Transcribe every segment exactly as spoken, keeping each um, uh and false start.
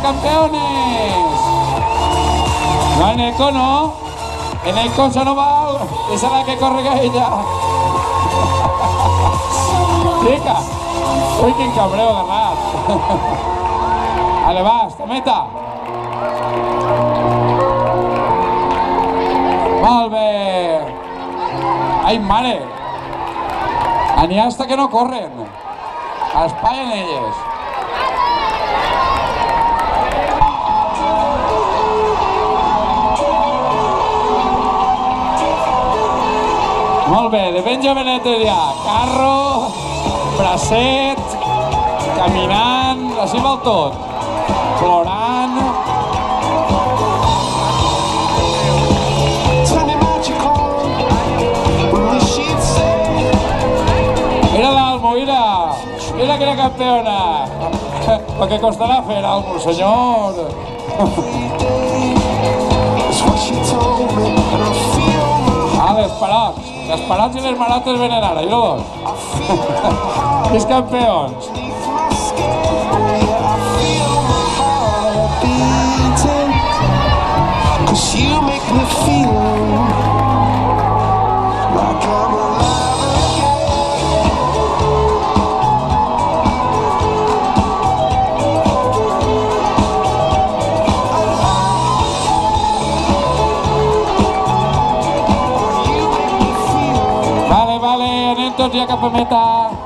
campeones! No en eco, no. En eco això no val. Esa la que corre ella. Chica. Ui, quin cabreu agarrat. Ale, va, esta meta. Molt bé. Ai, mare. N'hi ha hasta que no corren. Espaien elles. Molt bé, de ben jovenetes ja. Carro, bracet, caminant, així val tot. Plorant. Mira l'Almo, mira. Mira que era campeona. Lo que costarà fer, Almo, senyor. Ah, les parots. Les parots i les marotes venen ara, i no dos. Els campeons. Vale, vale, anem tots ja cap a meta.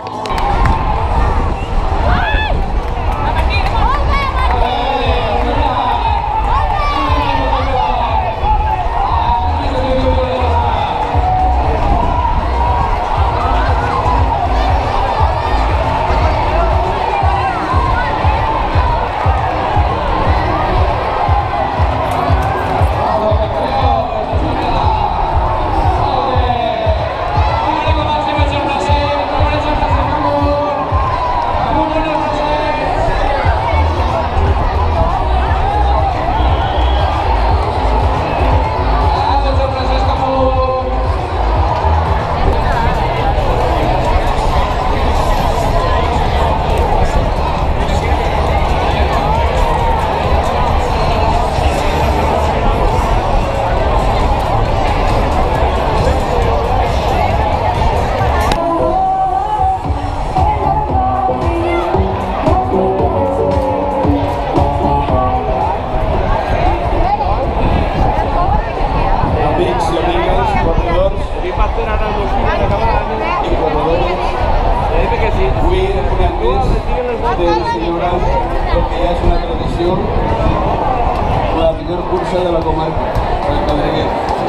Porque ya es una tradición, la primera cursa de la comarca, el Pedreguer.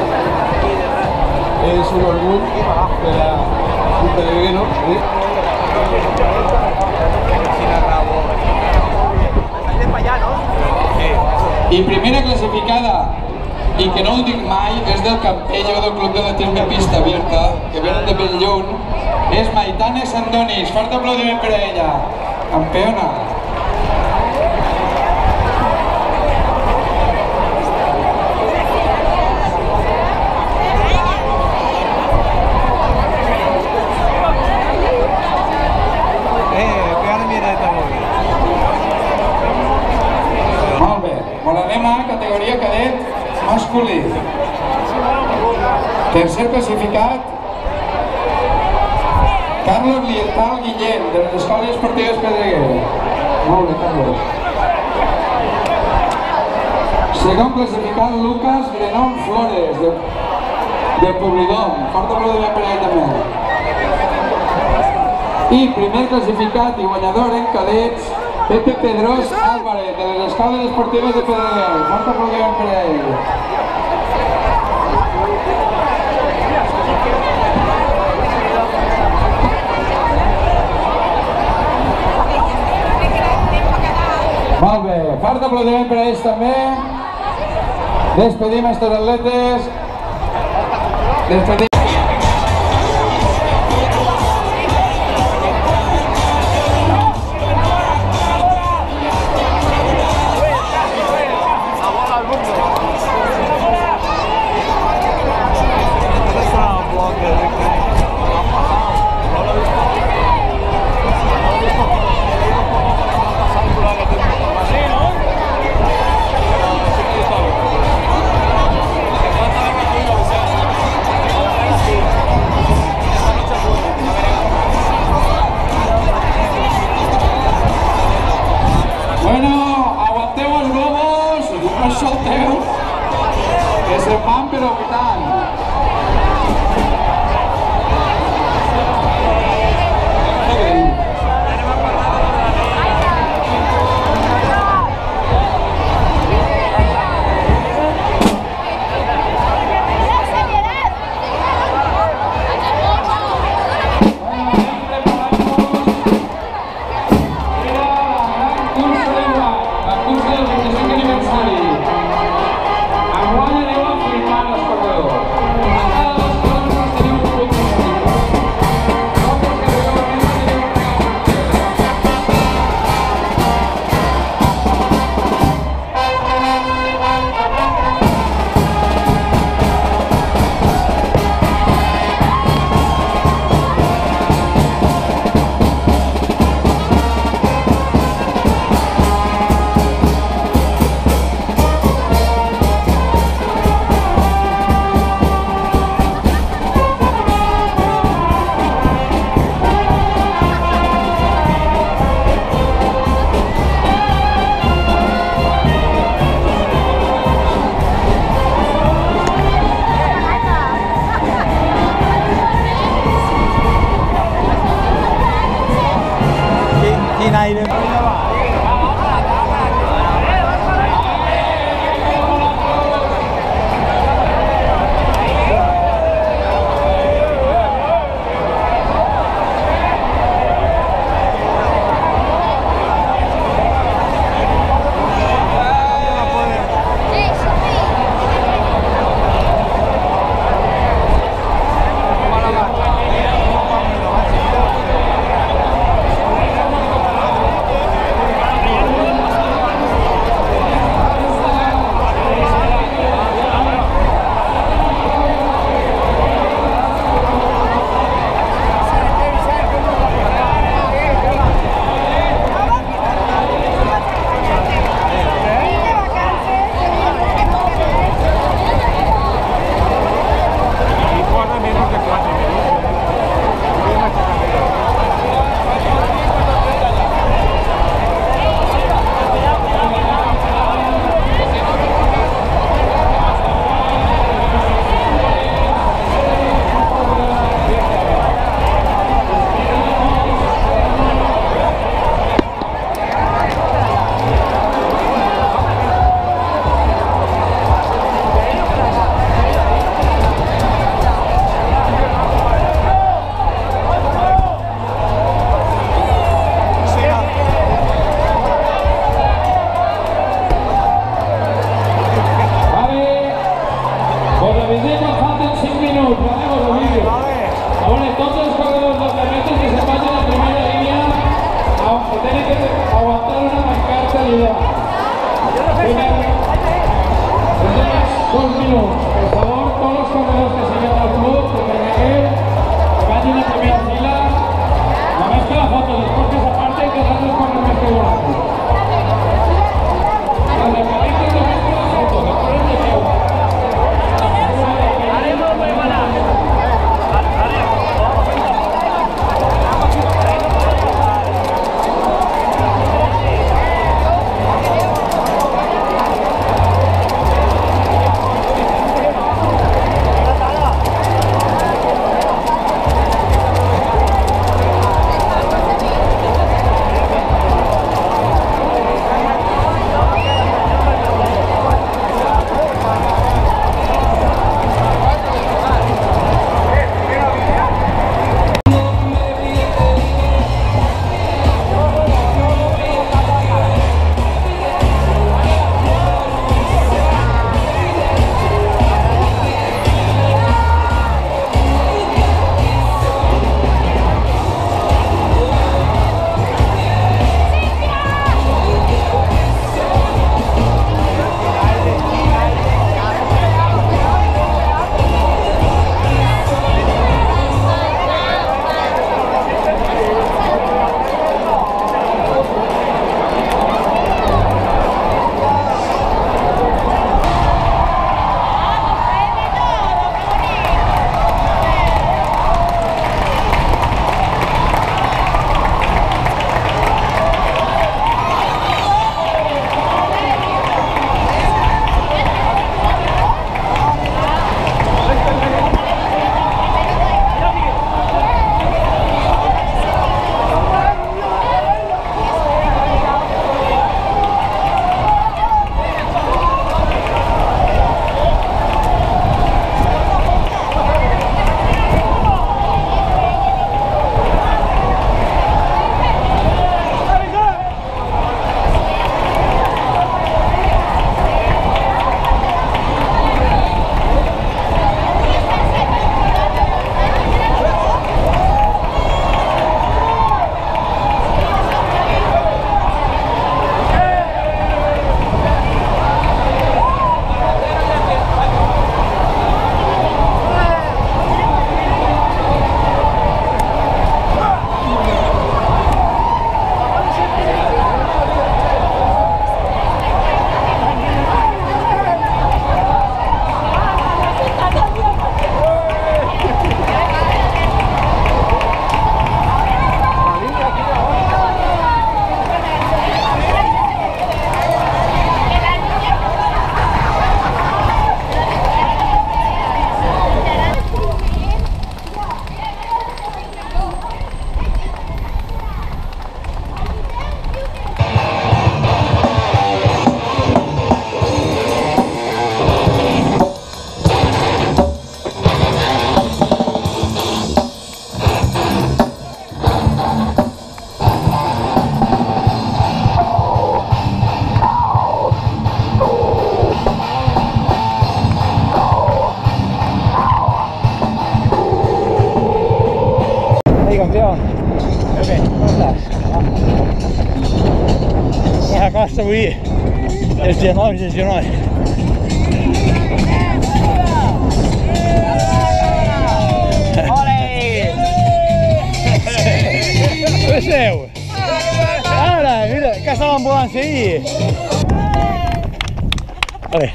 Es un orgullo para un pedreguero. ¿eh? I primera classificada, i que no ho dic mai, és del Campello, del Club de l'Atletisme Pista Abierta, que venen de Belllón, és Maitane Sandonis. Fort aplaudiment per a ella. Campeona. Molt bé. Bueno, anem a categoria cadet masculí. Tercer classificat, Carlos Liental Guillén, de les Escoles Esportives Pedreguer. Molt bé, Carlos. Segon classificat, Lucas Grenon Flores, de, de Publidom. Fort aplaudiment per a ell també. I primer classificat i guanyador en cadets, Pepe Pedrós Álvarez, de les Escoles Esportives de Pedreguer. Fort aplaudiment per a ell. Molt bé, fort aplaudiment per a ells també. Despedim estos atletes. Despedim. número vuitanta. này subir el genome, el genome. Què seu? Ara, mira, que està l'ambulància ahí. Vale.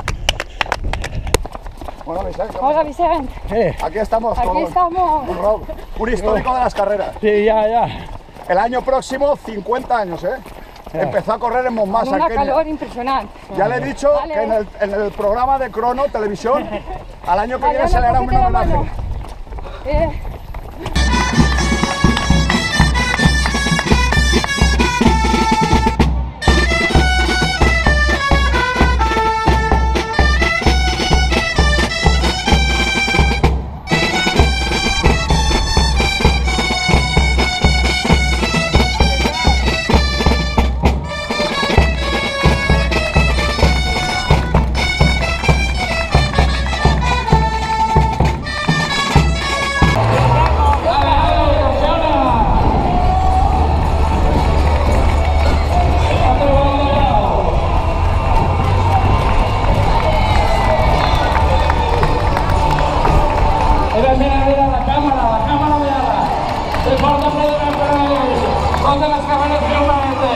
Hola, Vicente. Hola, Vicente. Eh. Aquí estamos. Aquí con estamos. Un, rock, un histórico de las carreras. Sí, ya, ya. El año próximo, cincuenta años, ¿eh? Ya. Empezó a correr en Montmás. Con una en Kenia. calor impresionante. Ya le he dicho Vale. que en el, en el programa de Crono Televisión, al año que Vale, viene se le hará un cogete la homenaje. mano. Eh. Mira, mira, mira la cámara, la cámara, mira. El porta aplaudiment per a ells. Totes les càmeres filmant.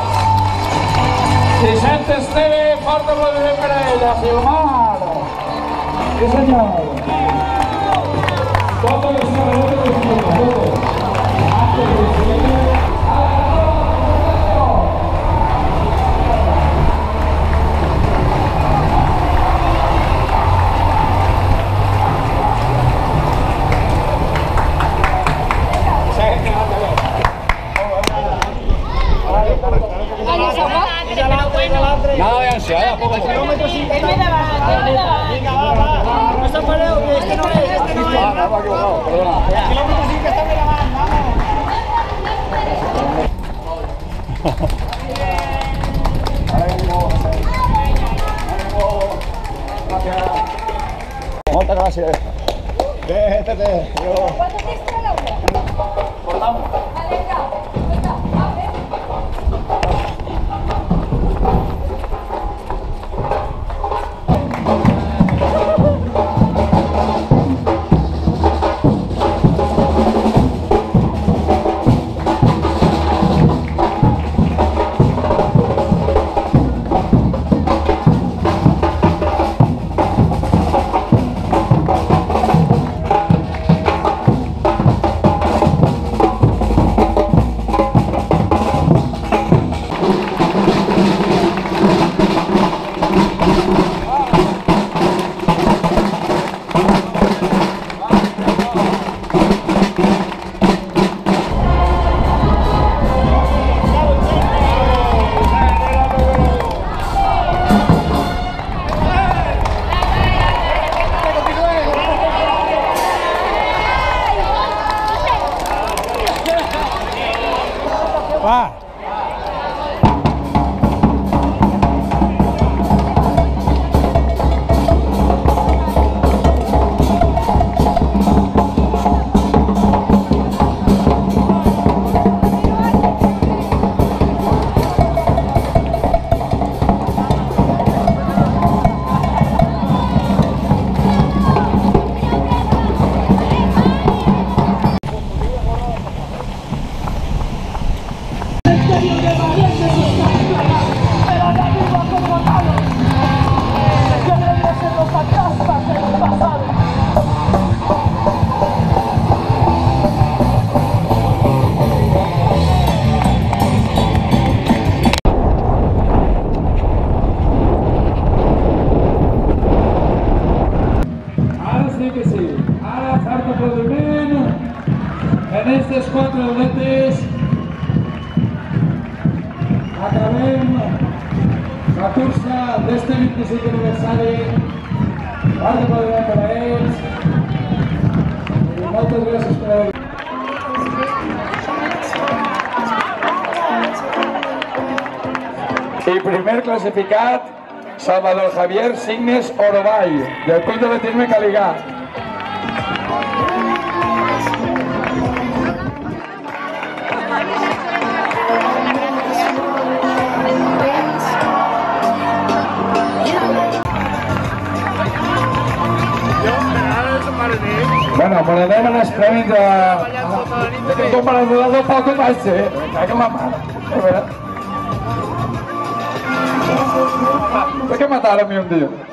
Vicente Esteve, fort aplaudiment per a ella. Filmar. Sí, senyor. Totes les càmeres filmant, totes. Nada de ansiedad, poco a poco. Él me daba, él me daba. Venga, va, va. No está parado, que este no es, este no es. Ah, me he equivocado, perdona. El kilómetro sí que está bien, vamos. Ánimo. Ánimo. Gracias. Muchas gracias. Vete, vete. Yo. ¿Cuánto te extra la hora? Cortamos. Vale, venga. Venga, a ver. Va. Ara sí que sí. Ara, fort aplaudiment en aquestes quatre atletes. Acabem la cursa d'este vint-i-cinc aniversari. Fort aplaudiment per a ells. I moltes gràcies per haver-hi. I primer classificat, Salvador Javier Signes Orovall, del Club de Atletisme Caligà. Thank you. anem als premis de... Com per ajudar del poc vaig ser, que ma mare. A veure. Per què mataron a mi un dia?